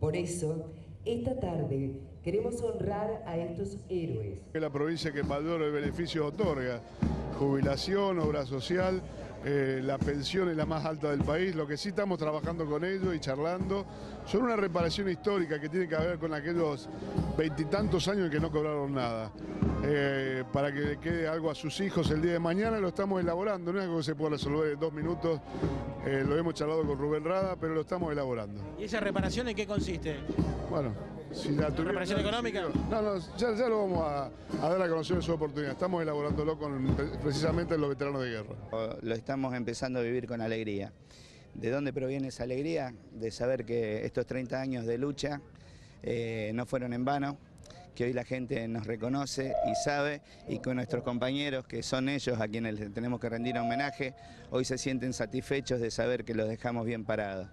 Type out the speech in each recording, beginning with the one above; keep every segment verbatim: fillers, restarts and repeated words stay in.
Por eso, esta tarde queremos honrar a estos héroes. Es la provincia que mayor beneficios otorga, jubilación, obra social, eh, la pensión es la más alta del país. Lo que sí estamos trabajando con ellos y charlando son una reparación histórica que tiene que ver con aquellos veintitantos años que no cobraron nada. Eh, para que le quede algo a sus hijos el día de mañana, lo estamos elaborando, no es algo que se pueda resolver en dos minutos, eh, lo hemos charlado con Rubén Rada, pero lo estamos elaborando. ¿Y esa reparación en qué consiste? Bueno, si la tuviera, ¿reparación económica? No, no, ya, ya lo vamos a, a dar a conocer en su oportunidad, estamos elaborándolo con, precisamente en los veteranos de guerra. Lo estamos empezando a vivir con alegría. ¿De dónde proviene esa alegría? De saber que estos treinta años de lucha eh, no fueron en vano, que hoy la gente nos reconoce y sabe, y con nuestros compañeros, que son ellos a quienes les tenemos que rendir homenaje, hoy se sienten satisfechos de saber que los dejamos bien parados,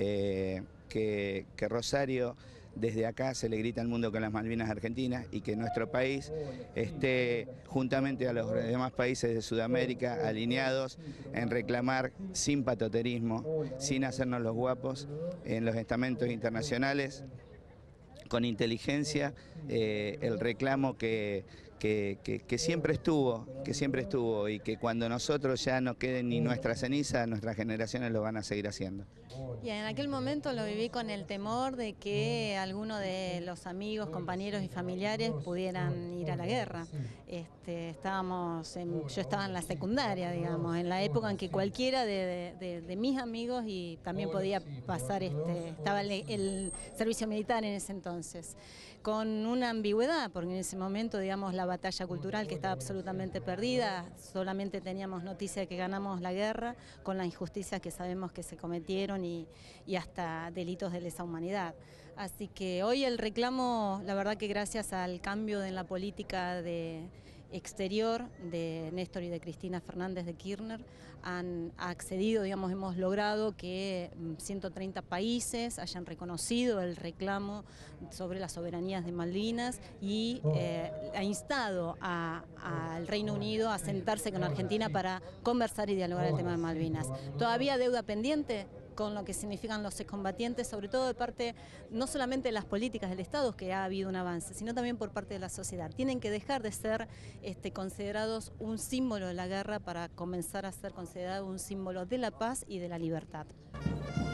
eh, que, que Rosario desde acá se le grita al mundo con las Malvinas Argentinas y que nuestro país esté juntamente a los demás países de Sudamérica alineados en reclamar sin patoterismo, sin hacernos los guapos en los estamentos internacionales, con inteligencia, eh, el reclamo que, que, que, que siempre estuvo, que siempre estuvo y que cuando nosotros ya no queden ni nuestra ceniza, nuestras generaciones lo van a seguir haciendo. Y en aquel momento lo viví con el temor de que alguno de los amigos, compañeros y familiares pudieran ir a la guerra. Este, estábamos en, yo estaba en la secundaria, digamos, en la época en que cualquiera de, de, de mis amigos y también podía pasar, este, estaba el, el servicio militar en ese entonces, con una ambigüedad, porque en ese momento, digamos, la batalla cultural que estaba absolutamente perdida, solamente teníamos noticia de que ganamos la guerra, con las injusticias que sabemos que se cometieron y, y hasta delitos de lesa humanidad. Así que hoy el reclamo, la verdad que gracias al cambio en la política de exterior de Néstor y de Cristina Fernández de Kirchner, han accedido, digamos, hemos logrado que ciento treinta países hayan reconocido el reclamo sobre las soberanías de Malvinas y eh, ha instado al Reino Unido a sentarse con Argentina para conversar y dialogar el tema de Malvinas. ¿Todavía deuda pendiente con lo que significan los excombatientes, sobre todo de parte no solamente de las políticas del Estado, que ha habido un avance, sino también por parte de la sociedad? Tienen que dejar de ser este, considerados un símbolo de la guerra para comenzar a ser considerados un símbolo de la paz y de la libertad.